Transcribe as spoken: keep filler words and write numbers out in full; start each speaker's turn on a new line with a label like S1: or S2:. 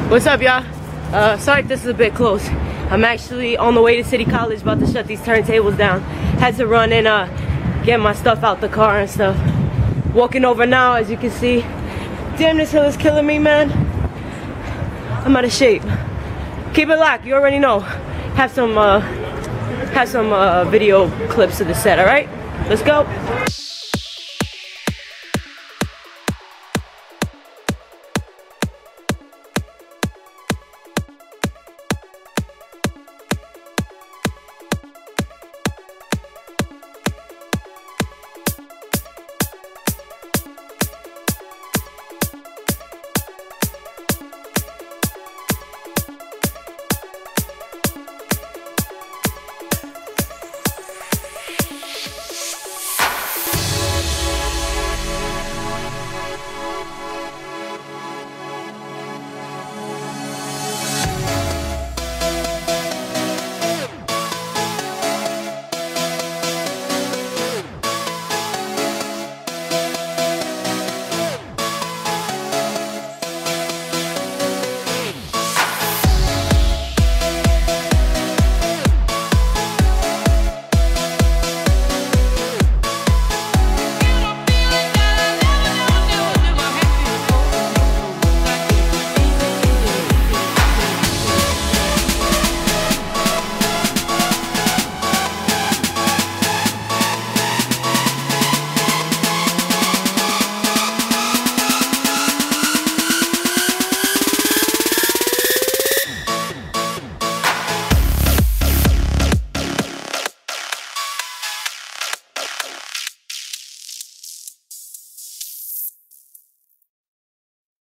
S1: What's up, y'all? Uh, sorry if this is a bit close. I'm actually on the way to City College, about to shut these turntables down. Had to run and uh, get my stuff out the car and stuff. Walking over now, as you can see. Damn, this hill is killing me, man. I'm out of shape. Keep it locked, you already know. Have some, uh, have some uh, video clips of the set, all right? Let's go.